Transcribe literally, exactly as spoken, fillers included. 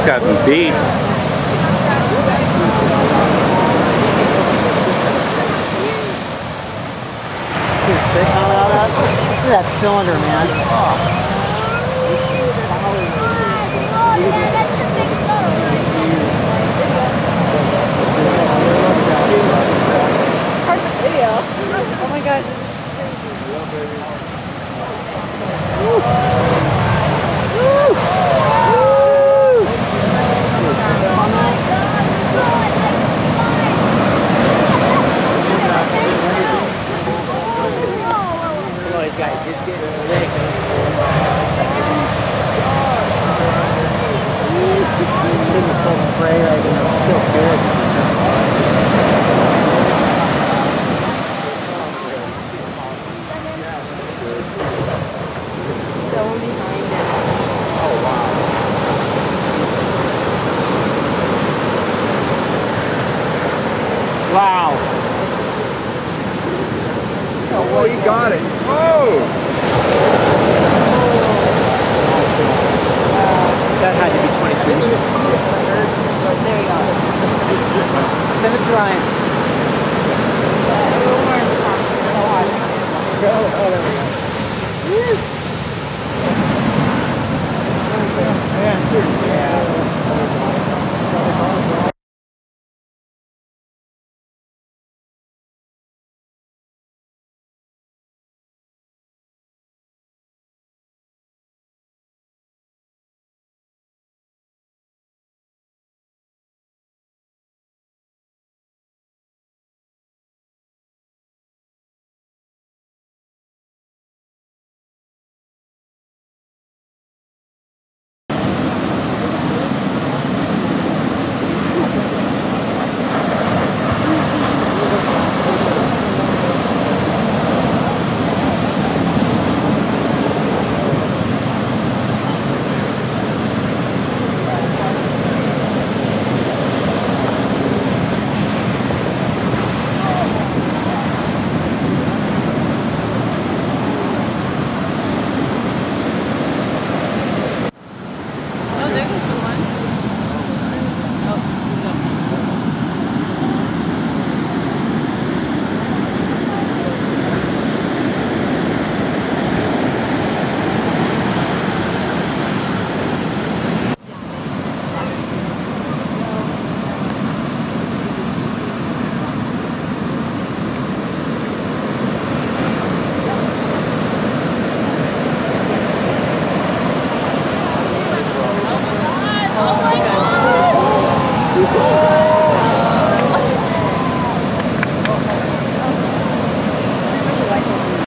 got me beat. Spit coming out of that? Look at that cylinder, man. Oh. Perfect video. Oh my god. Woo. Woo. Guys, just get ready. Getting a full spray right now. It feels good. Go behind it. Oh wow. Wow. Oh, you got it. Oh! That had to be twenty-two. There you go. Send it to Ryan. Oh, there we go. Yeah. Oh my god!